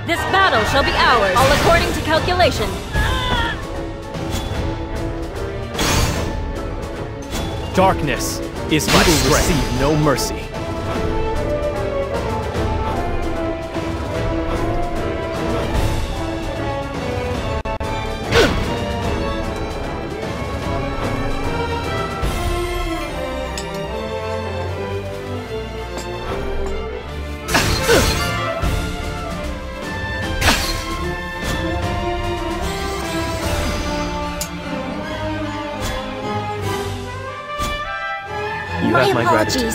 This battle shall be ours, all according to calculation. Darkness is my strength. Receive no mercy. You have my gratitude.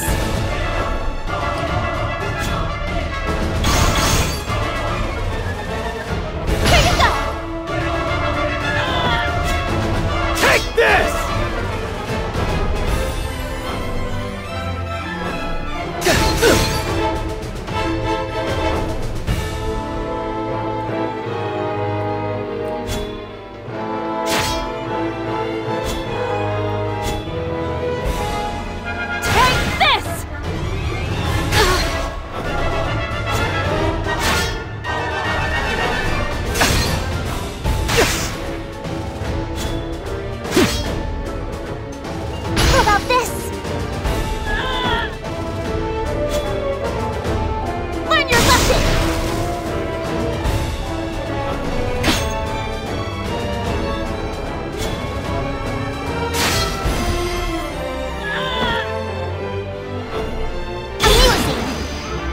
Take this!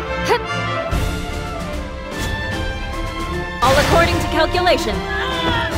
All according to calculation.